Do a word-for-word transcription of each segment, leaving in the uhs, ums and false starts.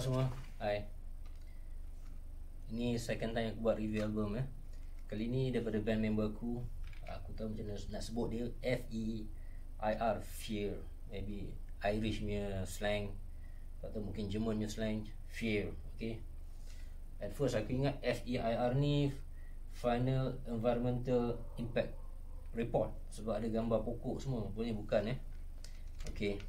semua, hai. Ini second time aku buat review album ya. Kali ni daripada band member aku. Aku tahu macam mana nak sebut dia, F E I R, Fear. Maybe Irish punya slang atau mungkin German punya slang, Fear. Okay. At first aku ingat F E I R ni Final Environmental Impact Report sebab ada gambar pokok semua. Boleh bukan ya. Okay.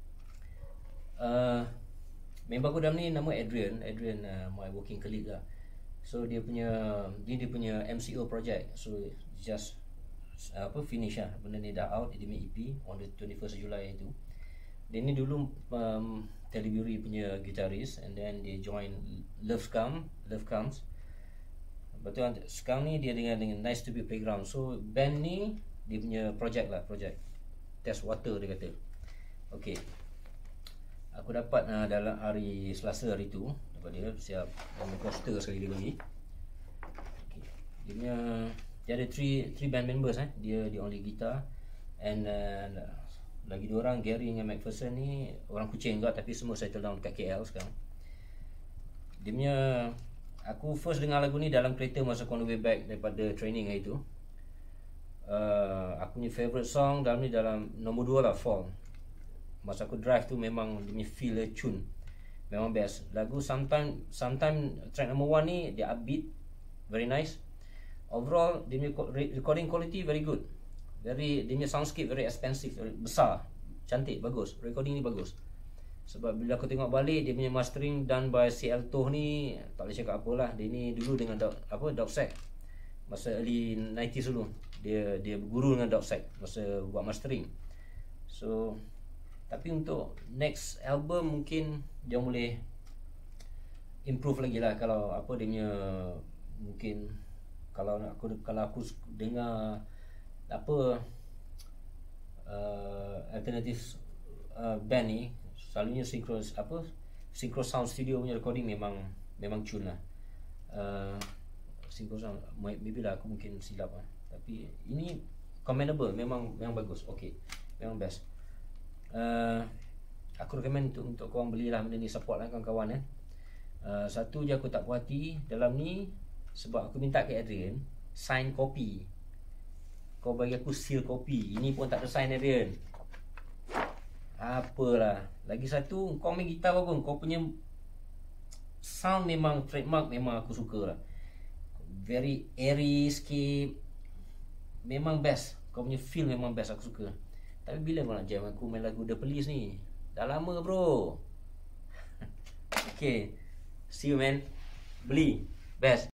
Uh, member aku dalam ni nama Adrian. Adrian uh, my working colleague lah. So dia punya dia dia punya M C O project. So just uh, apa finish lah. Benda ni dah out. Dia punya E P on the twenty-first July tu. Dia ni dulu um, Telebury punya gitaris, and then dia join Love Comes, Love Comes. Betul, sekarang ni dia dengan dengan Nice to Be Playground. So band ni dia punya project lah, project Test Water dia kata. Okay. Aku dapat uh, dalam hari Selasa hari tu dapat dia siap dalam poster sekali lagi. Okay. Dia punya dia ada three three band members eh. Dia dia only guitar, and uh, lagi dua orang, Gary dengan McPherson ni orang Kuching juga tapi semua settle down dekat K L sekarang. Dia punya aku first dengar lagu ni dalam kereta masa on the way back daripada training hari tu. Uh, aku punya favourite song dalam ni dalam nombor dua lah, Fall. Masa aku drive tu memang dia punya feel the tune memang best. Lagu sometime sometime track number one ni dia upbeat, very nice. Overall dia punya recording quality very good. Very, dia punya soundscape very expensive, very besar, cantik, bagus. Recording ni bagus. Sebab bila aku tengok balik dia punya mastering done by C L Toh ni, tak boleh cakap apalah. Dia ni dulu dengan Doc, apa Docsec masa early nineties dulu. Dia dia berguru dengan Docsec masa buat mastering. So tapi untuk next album mungkin dia boleh improve lagi lah. Kalau apa dia punya mungkin kalau aku kalau aku dengar apa uh, alternative uh, band ni selalunya synchro apa synchro sound studio punya recording memang memang tune lah. Uh, synchro sound maybe lah aku mungkin silap lah. Tapi ini commendable, memang memang bagus. Okay, memang best. Uh, aku recommend untuk untuk korang belilah benda ni, support lah kawan-kawan eh. Uh, satu je aku tak puas hati dalam ni sebab aku minta ke Adrian sign copy. Kau bagi aku seal copy, ini pun tak ada sign Adrian. Apalah. Lagi satu, kau main gitar bagus, kau punya sound memang trademark, memang aku suka lah. Very airy sikit, memang best. Kau punya feel memang best, aku suka. Tapi bila kau nak jam aku main lagu The Police ni? Dah lama bro. Okay, see you man. Beli, best.